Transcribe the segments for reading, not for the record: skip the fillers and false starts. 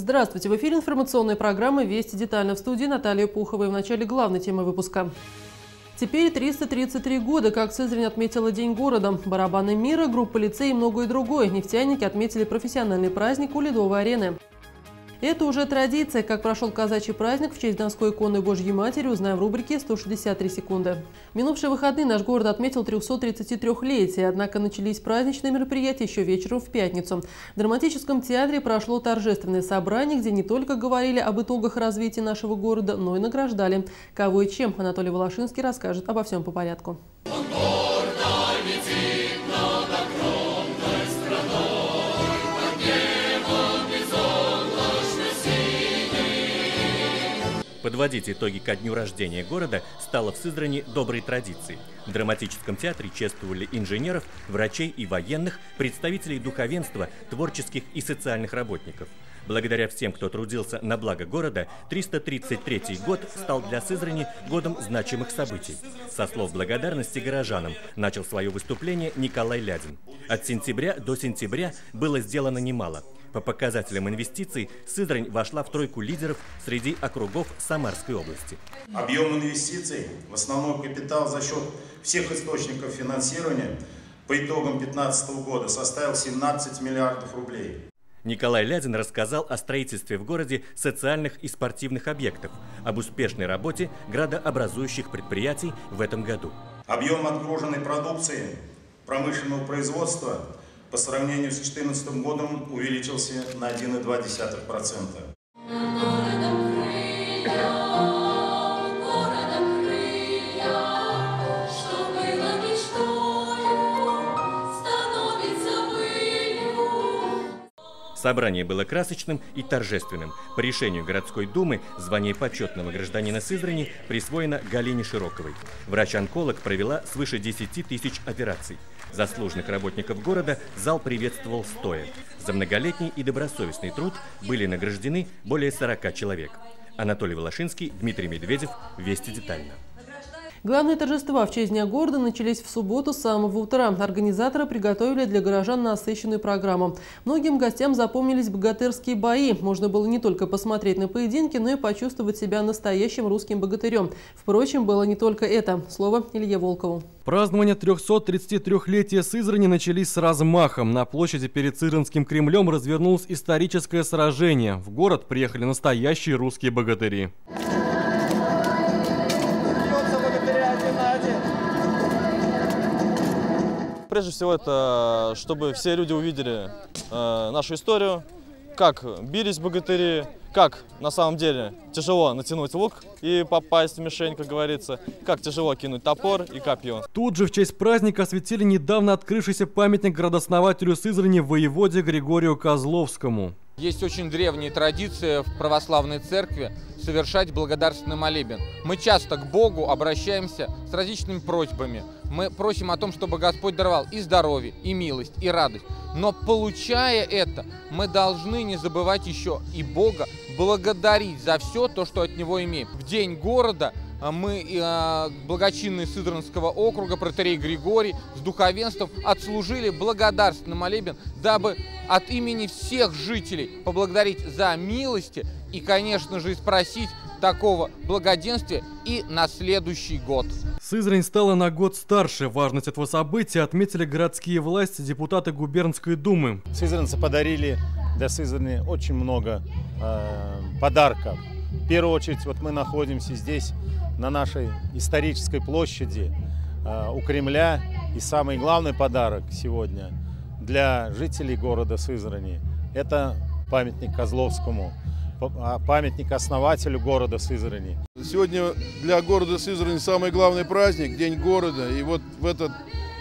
Здравствуйте! В эфире информационной программы «Вести детально», в студии Наталья Пухова. И в начале главной темы выпуска. Теперь 333 года, как Сызрань отметила День города. Барабаны мира, группа лицей и многое другое. Нефтяники отметили профессиональный праздник у Ледовой арены. Это уже традиция. Как прошел казачий праздник в честь Донской иконы Божьей Матери, узнаем в рубрике «163 секунды». Минувшие выходные наш город отметил 333-летие, однако начались праздничные мероприятия еще вечером в пятницу. В драматическом театре прошло торжественное собрание, где не только говорили об итогах развития нашего города, но и награждали. Кого и чем, Анатолий Волошинский расскажет обо всем по порядку. Подводить итоги ко дню рождения города стало в Сызрани доброй традицией. В драматическом театре чествовали инженеров, врачей и военных, представителей духовенства, творческих и социальных работников. Благодаря всем, кто трудился на благо города, 333-й год стал для Сызрани годом значимых событий. Со слов благодарности горожанам начал свое выступление Николай Лядин. От сентября до сентября было сделано немало. По показателям инвестиций Сызрань вошла в тройку лидеров среди округов Самарской области. Объем инвестиций в основной капитал за счет всех источников финансирования по итогам 2015 года составил 17 миллиардов рублей. Николай Лядин рассказал о строительстве в городе социальных и спортивных объектов, об успешной работе градообразующих предприятий в этом году. Объем отгруженной продукции промышленного производства по сравнению с 2014 годом увеличился на 1,2%. Собрание было красочным и торжественным. По решению городской думы звание почетного гражданина Сызрани присвоено Галине Широковой. Врач-онколог провела свыше 10 тысяч операций. Заслуженных работников города зал приветствовал стоя. За многолетний и добросовестный труд были награждены более 40 человек. Анатолий Волошинский, Дмитрий Медведев. Вести детально. Главные торжества в честь Дня города начались в субботу с самого утра. Организаторы приготовили для горожан насыщенную программу. Многим гостям запомнились богатырские бои. Можно было не только посмотреть на поединки, но и почувствовать себя настоящим русским богатырем. Впрочем, было не только это. Слово Илье Волкову. Празднования 333-летия Сызрани начались с размахом. На площади перед Сызранским Кремлем развернулось историческое сражение. В город приехали настоящие русские богатыри. Прежде всего, это чтобы все люди увидели нашу историю, как бились богатыри, как на самом деле тяжело натянуть лук и попасть в мишень, как говорится, как тяжело кинуть топор и копье. Тут же в честь праздника осветили недавно открывшийся памятник градооснователю Сызрани воеводе Григорию Козловскому. Есть очень древняя традиция в православной церкви совершать благодарственный молебен. Мы часто к Богу обращаемся с различными просьбами. Мы просим о том, чтобы Господь даровал и здоровье, и милость, и радость. Но получая это, мы должны не забывать еще и Бога благодарить за все то, что от Него имеем. В день города мы, благочинные Сызранского округа, протоиерей Григорий, с духовенством отслужили благодарственный молебен, дабы от имени всех жителей поблагодарить за милости и, конечно же, спросить такого благоденствия и на следующий год. Сызрань стала на год старше. Важность этого события отметили городские власти, депутаты губернской думы. Сызранцы подарили для Сызрани очень много подарков. В первую очередь, вот мы находимся здесь, на нашей исторической площади у Кремля. И самый главный подарок сегодня для жителей города Сызрани – это памятник Козловскому, памятник основателю города Сызрани. Сегодня для города Сызрани самый главный праздник – День города. И вот в этот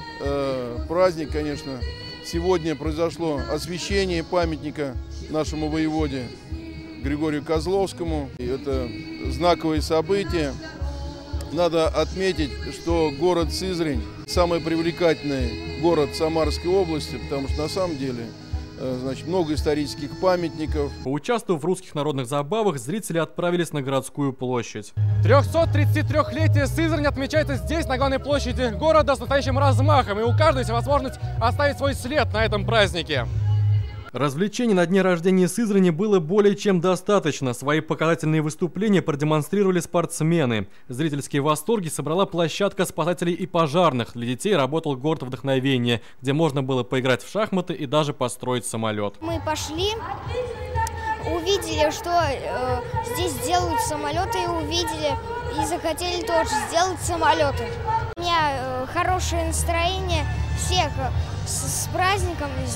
праздник, конечно, сегодня произошло освящение памятника нашему воеводе Григорию Козловскому. И это знаковые события. Надо отметить, что город Сызрань – самый привлекательный город Самарской области, потому что на самом деле много исторических памятников. Поучаствовав в русских народных забавах, зрители отправились на городскую площадь. 333-летие Сызрань отмечается здесь, на главной площади города, с настоящим размахом. И у каждого есть возможность оставить свой след на этом празднике. Развлечений на дне рождения Сызрани было более чем достаточно. Свои показательные выступления продемонстрировали спортсмены. Зрительские восторги собрала площадка спасателей и пожарных. Для детей работал город вдохновения, где можно было поиграть в шахматы и даже построить самолет. Мы пошли, увидели, что здесь делают самолеты, и захотели тоже сделать самолеты. У меня хорошее настроение, всех с праздником, с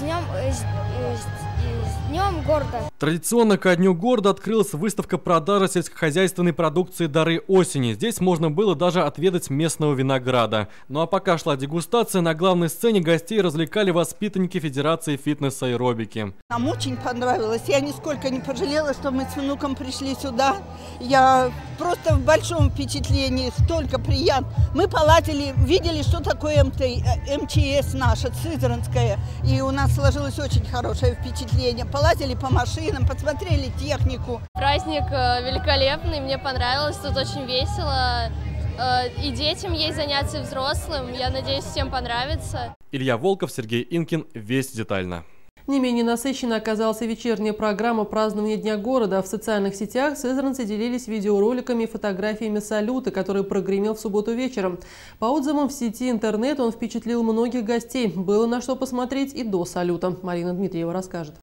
Днем города. Традиционно ко Дню города открылась выставка продажи сельскохозяйственной продукции «Дары осени». Здесь можно было даже отведать местного винограда. Ну а пока шла дегустация, на главной сцене гостей развлекали воспитанники Федерации фитнес-аэробики. Нам очень понравилось. Я нисколько не пожалела, что мы с внуком пришли сюда. Я просто в большом впечатлении, столько приятно. Мы полазили, видели, что такое МЧС наша, Сызранская. И у нас сложилось очень хорошее впечатление. Полазили по машинам, посмотрели технику. Праздник великолепный, мне понравилось, тут очень весело. И детям есть занятия, взрослым. Я надеюсь, всем понравится. Илья Волков, Сергей Инкин. Весть детально. Не менее насыщенной оказалась вечерняя программа празднования Дня города. В социальных сетях сызранцы делились видеороликами и фотографиями салюта, который прогремел в субботу вечером. По отзывам в сети интернет он впечатлил многих гостей. Было на что посмотреть и до салюта. Марина Дмитриева расскажет.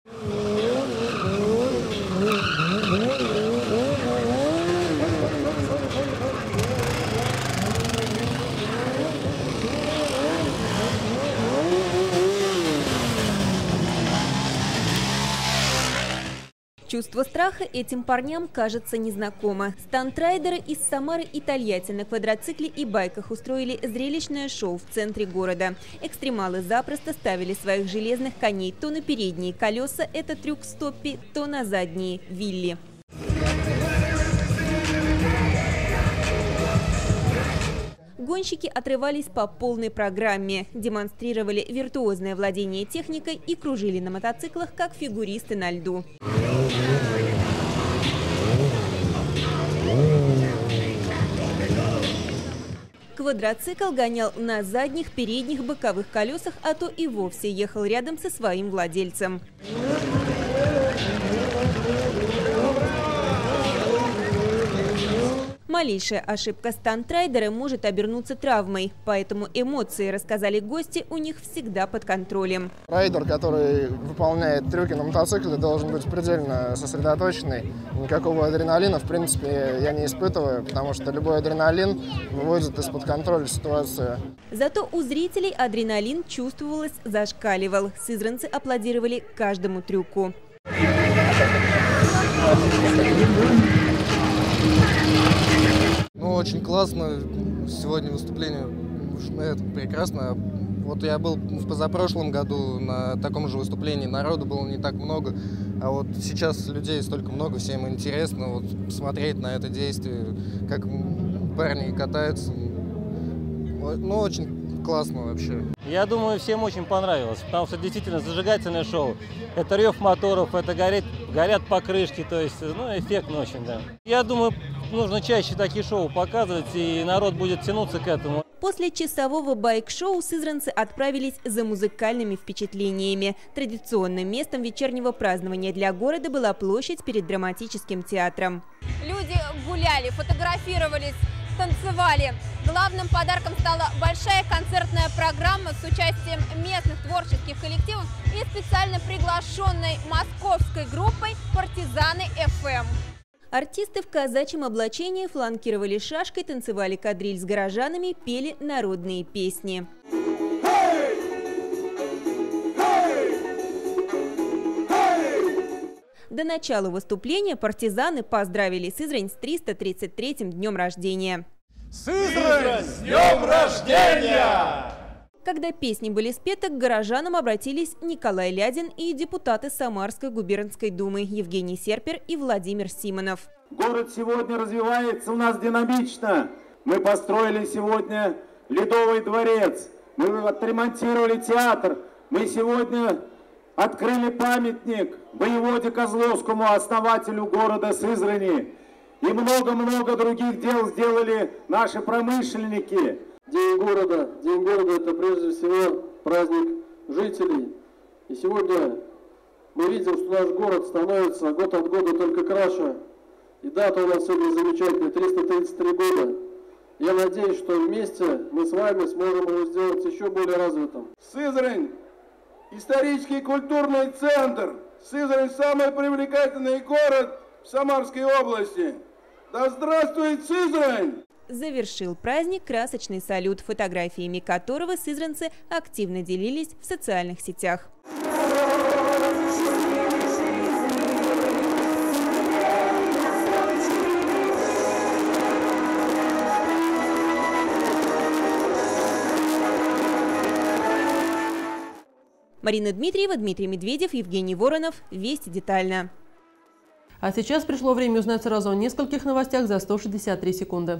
Чувство страха этим парням кажется незнакомо. Стандрайдеры из Самары и Тольятти на квадроцикле и байках устроили зрелищное шоу в центре города. Экстремалы запросто ставили своих железных коней то на передние колеса, это трюк стоппи, то на задние вилли. Гонщики отрывались по полной программе, демонстрировали виртуозное владение техникой и кружили на мотоциклах, как фигуристы на льду. Квадроцикл гонял на задних, передних, боковых колесах, а то и вовсе ехал рядом со своим владельцем. Малейшая ошибка стандрайдера может обернуться травмой, поэтому эмоции, рассказали гости, у них всегда под контролем. Райдер, который выполняет трюки на мотоцикле, должен быть предельно сосредоточенный. Никакого адреналина, в принципе, я не испытываю, потому что любой адреналин выводит из-под контроля ситуацию. Зато у зрителей адреналин чувствовалось, зашкаливал. Сызранцы аплодировали каждому трюку. Ну, очень классно. Сегодня выступление это прекрасно. Вот я был в позапрошлом году на таком же выступлении, народу было не так много, а вот сейчас людей столько много, всем интересно вот смотреть на это действие, как парни катаются. Ну, очень классно вообще. Я думаю, всем очень понравилось, потому что действительно зажигательное шоу. Это рев моторов, это горят покрышки, то есть, ну, эффектно очень, да. Я думаю, нужно чаще такие шоу показывать, и народ будет тянуться к этому. После часового байк-шоу сызранцы отправились за музыкальными впечатлениями. Традиционным местом вечернего празднования для города была площадь перед драматическим театром. Люди гуляли, фотографировались, танцевали. Главным подарком стала большая концертная программа с участием местных творческих коллективов и специально приглашенной московской группой «Партизаны ФМ». Артисты в казачьем облачении фланкировали шашкой, танцевали кадриль с горожанами, пели народные песни. До начала выступления партизаны поздравили Сызрань с 333-м днем рождения. Сызрань, с днем рождения! Когда песни были спеты, к горожанам обратились Николай Лядин и депутаты Самарской губернской думы Евгений Серпер и Владимир Симонов. Город сегодня развивается у нас динамично. Мы построили сегодня Ледовый дворец, мы отремонтировали театр, мы сегодня открыли памятник воеводе Козловскому, основателю города Сызрани. И много-много других дел сделали наши промышленники. День города – это прежде всего праздник жителей. И сегодня Мы видим, что наш город становится год от года только краше. И дата у нас сегодня замечательная, 333 года. Я надеюсь, что вместе мы с вами сможем его сделать еще более развитым. Сызрань – исторический и культурный центр. Сызрань – самый привлекательный город в Самарской области. Да здравствует Сызрань! Завершил праздник красочный салют, фотографиями которого сызранцы активно делились в социальных сетях. Марина Дмитриева, Дмитрий Медведев, Евгений Воронов. Вести детально. А сейчас пришло время узнать сразу о нескольких новостях за 163 секунды.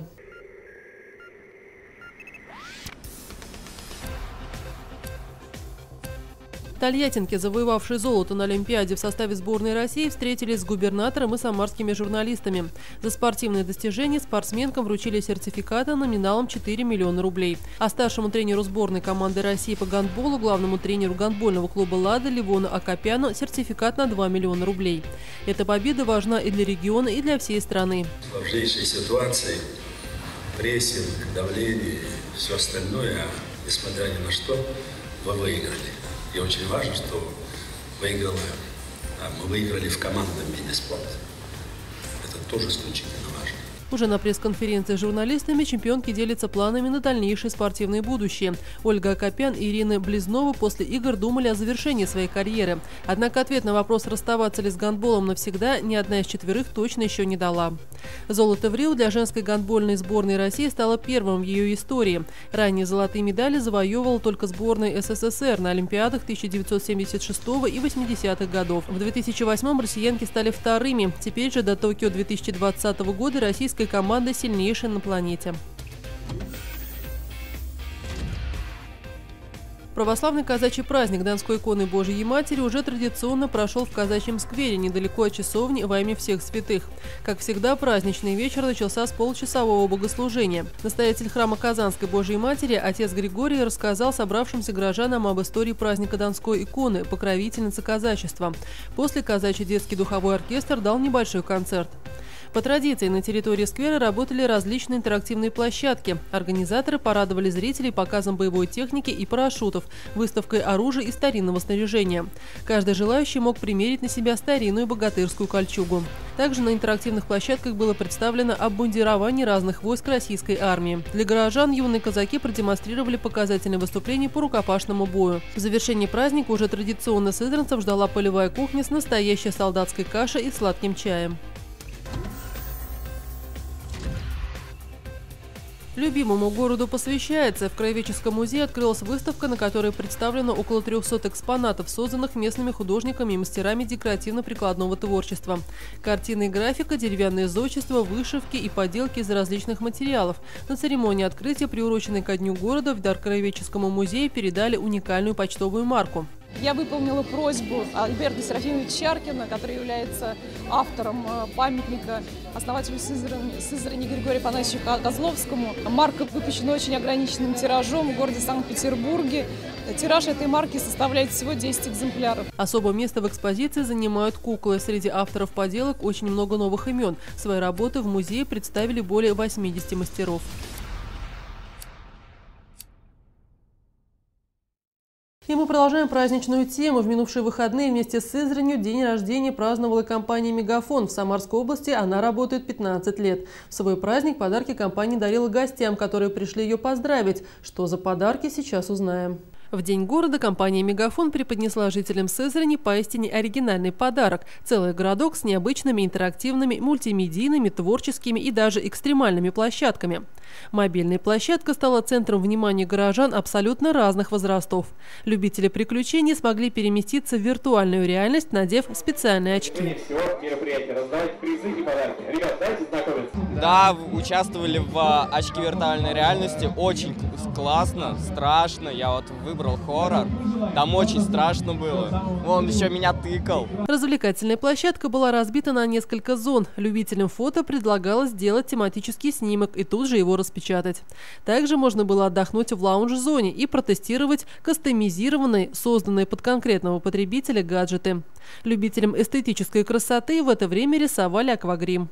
Тольяттинки, завоевавшие золото на Олимпиаде в составе сборной России, встретились с губернатором и самарскими журналистами. За спортивные достижения спортсменкам вручили сертификаты номиналом 4 миллиона рублей. А старшему тренеру сборной команды России по гандболу, главному тренеру гандбольного клуба «Лада» Левону Акопяну сертификат на 2 миллиона рублей. Эта победа важна и для региона, и для всей страны. В сложнейшей ситуации прессинг, давление, все остальное, несмотря ни на что, вы выиграли. И очень важно, что мы выиграли в командном виде спорта. Это тоже исключительно важно. Уже на пресс-конференции с журналистами чемпионки делятся планами на дальнейшее спортивное будущее. Ольга Акопян и Ирина Близнова после игр думали о завершении своей карьеры. Однако ответ на вопрос, расставаться ли с гандболом навсегда, ни одна из четверых точно еще не дала. Золото в Рио для женской гандбольной сборной России стало первым в ее истории. Ранее золотые медали завоевывала только сборная СССР на Олимпиадах 1976 и 80-х годов. В 2008-м россиянки стали вторыми. Теперь же до Токио 2020 года российская команда сильнейшая на планете. Православный казачий праздник Донской иконы Божией Матери уже традиционно прошел в казачьем сквере, недалеко от часовни во имя всех святых. Как всегда, праздничный вечер начался с получасового богослужения. Настоятель храма Казанской Божией Матери, отец Григорий, рассказал собравшимся горожанам об истории праздника Донской иконы, покровительницы казачества. После казачий детский духовой оркестр дал небольшой концерт. По традиции на территории сквера работали различные интерактивные площадки. Организаторы порадовали зрителей показом боевой техники и парашютов, выставкой оружия и старинного снаряжения. Каждый желающий мог примерить на себя старинную богатырскую кольчугу. Также на интерактивных площадках было представлено обмундирование разных войск российской армии. Для горожан юные казаки продемонстрировали показательные выступления по рукопашному бою. В завершении праздника уже традиционно сызранцев ждала полевая кухня с настоящей солдатской кашей и сладким чаем. Любимому городу посвящается. В Краеведческом музее открылась выставка, на которой представлено около 300 экспонатов, созданных местными художниками и мастерами декоративно-прикладного творчества. Картины и графика, деревянное зодчество, вышивки и поделки из различных материалов. На церемонии открытия, приуроченной ко Дню города, в дар Краеведческому музею передали уникальную почтовую марку. Я выполнила просьбу Альберта Серафимовича Чаркина, который является автором памятника основателю Сызрани Григорию Афанасьевичу Козловскому. Марка выпущена очень ограниченным тиражом в городе Санкт-Петербурге. Тираж этой марки составляет всего 10 экземпляров. Особое место в экспозиции занимают куклы. Среди авторов поделок очень много новых имен. Свои работы в музее представили более 80 мастеров. И мы продолжаем праздничную тему. В минувшие выходные вместе с Сызранью день рождения праздновала компания «Мегафон». В Самарской области она работает 15 лет. В свой праздник подарки компания дарила гостям, которые пришли ее поздравить. Что за подарки, сейчас узнаем. В День города компания «Мегафон» преподнесла жителям Сызрани поистине оригинальный подарок – целый городок с необычными интерактивными, мультимедийными, творческими и даже экстремальными площадками. Мобильная площадка стала центром внимания горожан абсолютно разных возрастов. Любители приключений смогли переместиться в виртуальную реальность, надев специальные очки. Всего мероприятия раздавать призы и подарки. Ребят, давайте знакомиться. Да, участвовали в очке виртуальной реальности. Очень классно, страшно. Я вот выбрал хоррор. Там очень страшно было. Он еще меня тыкал. Развлекательная площадка была разбита на несколько зон. Любителям фото предлагалось сделать тематический снимок и тут же его распечатать. Также можно было отдохнуть в лаунж-зоне и протестировать кастомизированные, созданные под конкретного потребителя гаджеты. Любителям эстетической красоты в это время рисовали аквагрим.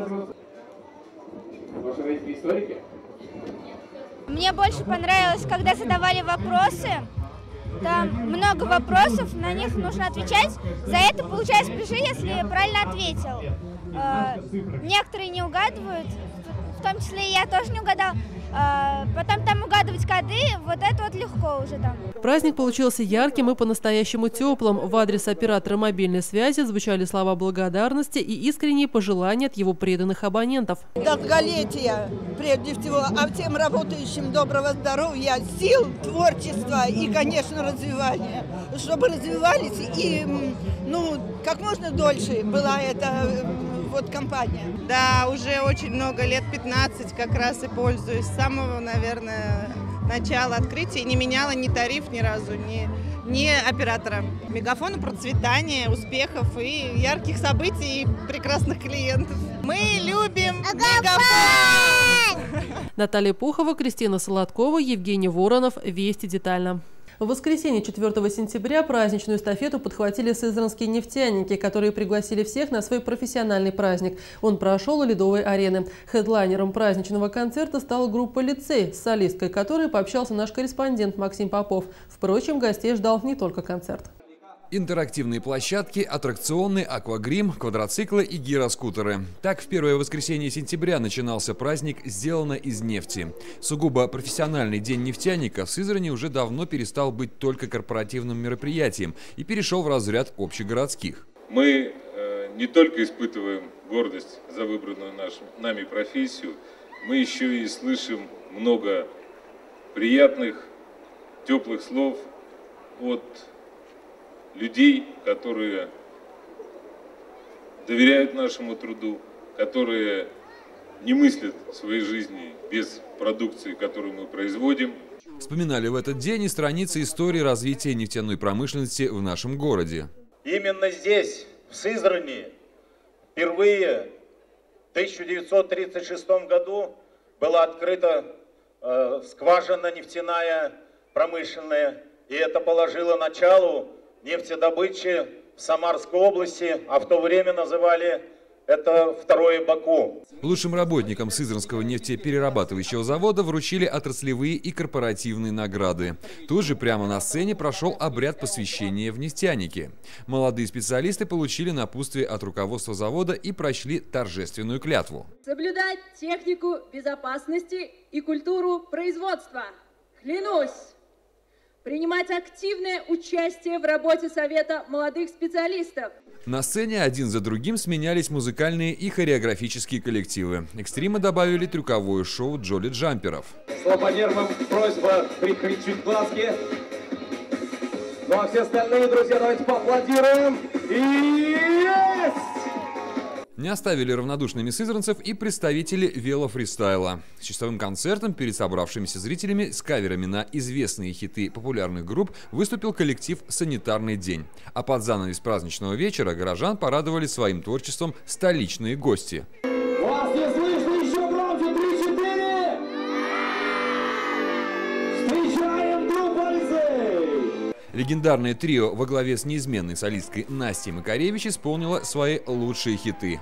Мне больше понравилось, когда задавали вопросы. Там много вопросов, на них нужно отвечать. За это получается плюши, если правильно ответил. Некоторые не угадывают, в том числе и я тоже не угадал. Потом там угадывать коды, вот это вот легко уже там. Праздник получился ярким и по-настоящему теплым. В адрес оператора мобильной связи звучали слова благодарности и искренние пожелания от его преданных абонентов. Долголетия, прежде всего, а всем работающим доброго здоровья, сил, творчества и, конечно, развивания. Чтобы развивались и, как можно дольше была эта компания. Да, уже очень много лет, 15 как раз и пользуюсь. С самого, наверное, начала открытия не меняла ни тариф ни разу, ни оператора. Мегафону процветания, успехов и ярких событий и прекрасных клиентов. Мы любим Мегафон! Наталья Пухова, Кристина Солодкова, Евгений Воронов. Вести детально. В воскресенье 4 сентября праздничную эстафету подхватили сызранские нефтяники, которые пригласили всех на свой профессиональный праздник. Он прошел у Ледовой арены. Хедлайнером праздничного концерта стала группа «Лицей», с солисткой которой пообщался наш корреспондент Максим Попов. Впрочем, гостей ждал не только концерт. Интерактивные площадки, аттракционы, аквагрим, квадроциклы и гироскутеры. Так, в первое воскресенье сентября начинался праздник «Сделано из нефти». Сугубо профессиональный день нефтяника в Сызрани уже давно перестал быть только корпоративным мероприятием и перешел в разряд общегородских. Мы не только испытываем гордость за выбранную нами профессию, мы еще и слышим много приятных, теплых слов от людей, которые доверяют нашему труду, которые не мыслят своей жизни без продукции, которую мы производим. Вспоминали в этот день и страницы истории развития нефтяной промышленности в нашем городе. Именно здесь, в Сызрани, впервые в 1936 году была открыта скважина нефтяная промышленная, и это положило начало нефтедобычи в Самарской области, а в то время называли это второе Баку. Лучшим работникам Сызранского нефтеперерабатывающего завода вручили отраслевые и корпоративные награды. Тут же прямо на сцене прошел обряд посвящения в нефтяники. Молодые специалисты получили напутствие от руководства завода и прочли торжественную клятву. Соблюдать технику безопасности и культуру производства. Клянусь! Принимать активное участие в работе Совета молодых специалистов. На сцене один за другим сменялись музыкальные и хореографические коллективы. Экстримы добавили трюковое шоу Джоли Джамперов. Слабонервным просьба прикрыть чуть глазки. Ну а все остальные, друзья, давайте поаплодируем. И есть! Не оставили равнодушными сызранцев и представители велофристайла. С часовым концертом перед собравшимися зрителями с каверами на известные хиты популярных групп выступил коллектив «Санитарный день». А под занавес праздничного вечера горожан порадовали своим творчеством столичные гости. Вас не слышно, еще громче, 3-4! Встречаем Туполицы! Легендарное трио во главе с неизменной солисткой Настей Макаревич исполнило свои лучшие хиты.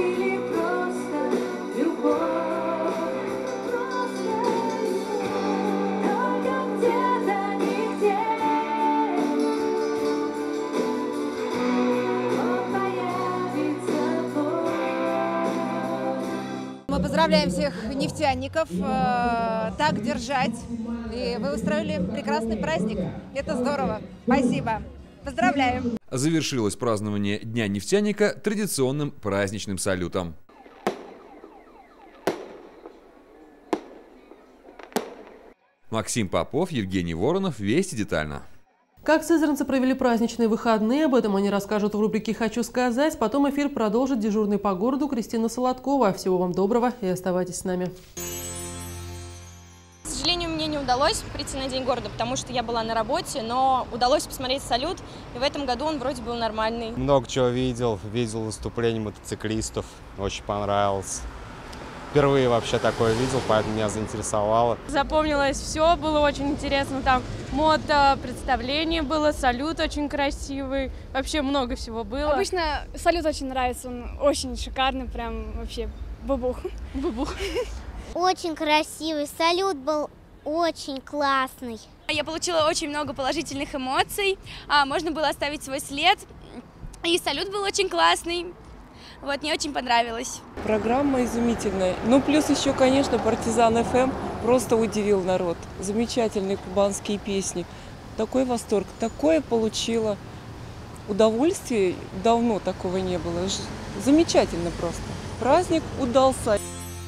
Мы поздравляем всех нефтяников, так держать. И вы устроили прекрасный праздник. Это здорово. Спасибо. Поздравляем. Завершилось празднование Дня нефтяника традиционным праздничным салютом. Максим Попов, Евгений Воронов. Вести детально. Как сызранцы провели праздничные выходные, об этом они расскажут в рубрике «Хочу сказать». Потом эфир продолжит дежурный по городу Кристина Солодкова. Всего вам доброго и оставайтесь с нами. К сожалению, мне не удалось прийти на День города, потому что я была на работе, но удалось посмотреть салют, и в этом году он вроде был нормальный. Много чего видел выступления мотоциклистов, очень понравилось. Впервые вообще такое видел, поэтому меня заинтересовало. Запомнилось все, было очень интересно. Там мото-представление было, салют очень красивый, вообще много всего было. Обычно салют очень нравится, он очень шикарный, прям вообще бубух. Бубух. Очень красивый, салют был очень классный. Я получила очень много положительных эмоций, можно было оставить свой след, и салют был очень классный. Вот, мне очень понравилось. Программа изумительная. Ну, плюс еще, конечно, Партизан ФМ просто удивил народ. Замечательные кубанские песни. Такой восторг, такое получила удовольствие. Давно такого не было. Замечательно просто. Праздник удался.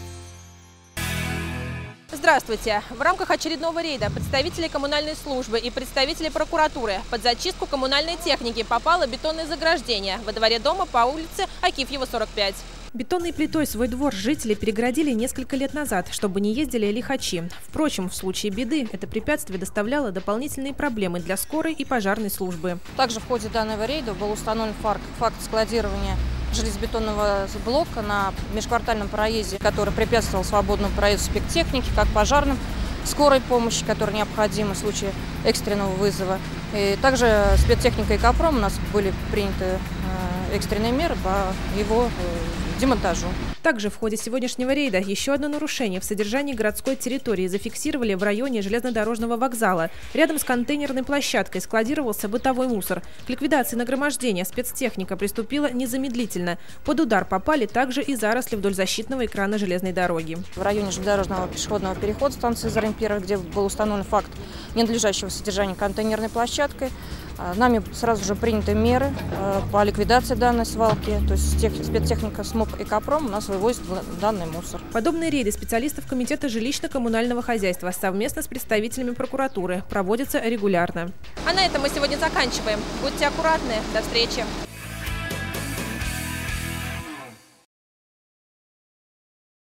Здравствуйте! В рамках очередного рейда представители коммунальной службы и представители прокуратуры под зачистку коммунальной техники попало бетонное заграждение во дворе дома по улице Акифьева, 45. Бетонной плитой свой двор жители перегородили несколько лет назад, чтобы не ездили лихачи. Впрочем, в случае беды это препятствие доставляло дополнительные проблемы для скорой и пожарной службы. Также в ходе данного рейда был установлен факт складирования железобетонного блока на межквартальном проезде, который препятствовал свободному проезду спецтехники, как пожарным, скорой помощи, которая необходима в случае экстренного вызова. И также спецтехника и Капром у нас были приняты экстренные меры по его демонтажу. Также в ходе сегодняшнего рейда еще одно нарушение в содержании городской территории зафиксировали в районе железнодорожного вокзала. Рядом с контейнерной площадкой складировался бытовой мусор. К ликвидации нагромождения спецтехника приступила незамедлительно. Под удар попали также и заросли вдоль защитного экрана железной дороги. В районе железнодорожного пешеходного перехода станции Сызрань-1, где был установлен факт ненадлежащего содержания контейнерной площадкой, нами сразу же приняты меры по ликвидации данной свалки. То есть спецтехника СМОК и Капром у нас вывозит данный мусор. Подобные рейды специалистов Комитета жилищно-коммунального хозяйства совместно с представителями прокуратуры проводятся регулярно. А на этом мы сегодня заканчиваем. Будьте аккуратны. До встречи.